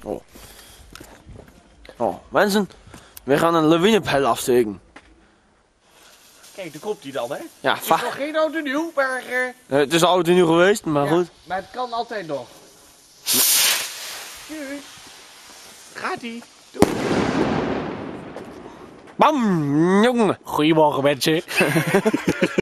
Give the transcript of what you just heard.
Oh. Oh, mensen, we gaan een lawinepeil afsteken. Kijk, daar komt hij dan, hè? Ja, Het is nog geen oud en nieuw, maar... het is oud en nieuw geweest, maar ja, goed. maar het kan altijd nog. Tjus. Gaat-ie. Doei. Bam, jongen. Goedemorgen, mensen.